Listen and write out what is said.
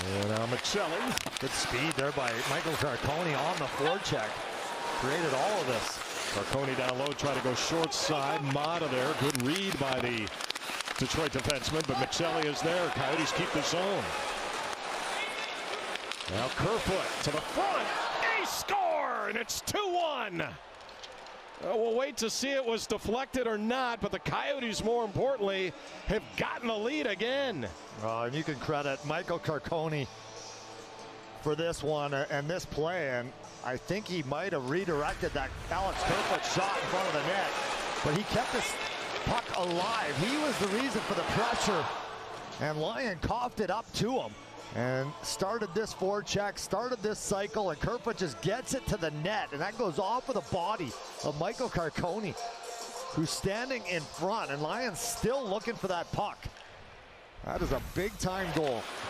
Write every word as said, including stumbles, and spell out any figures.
And now McShelly. Good speed there by Michael Carcone on the forecheck. Created all of this. Carcone down low, try to go short side. Mata there. Good read by the Detroit defenseman, but McShelly is there. Coyotes keep the zone. Now Kerfoot to the front. He score, and it's two one. Well, we'll wait to see it was deflected or not, but the Coyotes, more importantly, have gotten the lead again. Uh, and you can credit Michael Carcone for this one and this play, and I think he might have redirected that Alex Kerfoot shot in front of the net, but he kept this puck alive. He was the reason for the pressure, and Lyon coughed it up to him and started this forecheck, started this cycle, and Kerfoot just gets it to the net, and that goes off of the body of Michael Carcone, who's standing in front, and Lyon's still looking for that puck. That is a big-time goal.